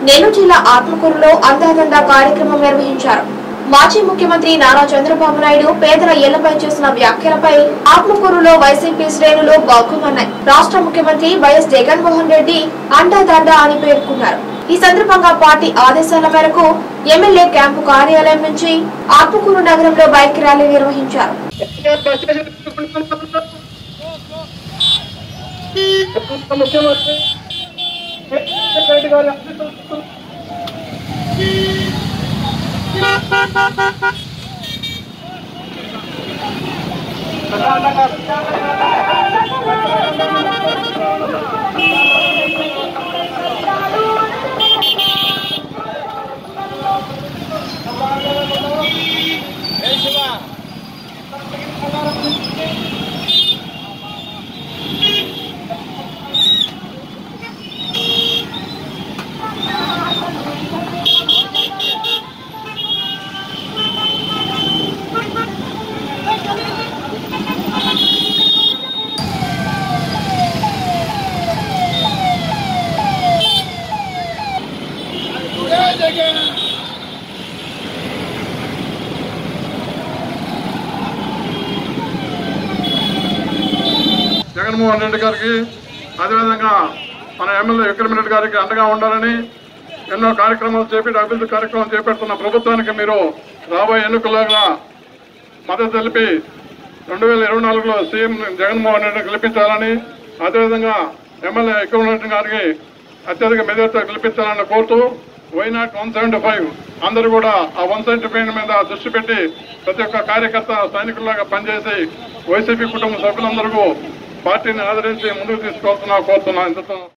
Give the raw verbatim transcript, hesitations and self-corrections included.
నెల్లూరు జిల్లా ఆత్మకూరులో అందాదండ కార్యక్రమం నిర్వహించారు. మాజీ ముఖ్యమంత్రి నారా చంద్రబాబు నాయుడు పేదల ఇళ్లపై చేసిన వ్యాఖ్యలపై ఆత్మకూరులో వైసీపీ శ్రేణులు బాగుమన్నాయి. రాష్ట్ర ముఖ్యమంత్రి వైఎస్ జగన్మోహన్ రెడ్డి అండాదండ అని పేర్కొన్నారు. ఈ సందర్భంగా పార్టీ ఆదేశాల మేరకు ఎమ్మెల్యే క్యాంపు కార్యాలయం నుంచి ఆత్మకూరు నగరంలో బైక్ ర్యాలీ నిర్వహించారు. జగన్మోహన్ రెడ్డి గారికి అదేవిధంగా మన ఎమ్మెల్యే విక్రమ్ రెడ్డి గారికి అండగా ఉండాలని ఎన్నో కార్యక్రమాలు చేపట్టి అభివృద్ధి కార్యక్రమాలు చేపడుతున్న ప్రభుత్వానికి మీరు రాబోయే ఎన్నికల్లో మద్దతు తెలిపి రెండు వేల ఇరవై నాలుగులో సీఎం జగన్మోహన్ రెడ్డిని గెలిపించాలని, అదేవిధంగా ఎమ్మెల్యే విక్రమ్ రెడ్డి గారికి అత్యధిక మెజార్టీతో గెలిపించాలని కోరుతూ వైనాట్ వన్ సెవెంటీ ఫైవ్ అందరూ కూడా ఆ వన్ సెవెంటీ ఫైవ్ మీద దృష్టి పెట్టి ప్రతి ఒక్క కార్యకర్త సైనికుల్లాగా పనిచేసి వైసీపీ కుటుంబ సభ్యులందరూ పార్టీని ఆదరించి ముందుకు తీసుకోవాల్సిన కోరుతున్నా.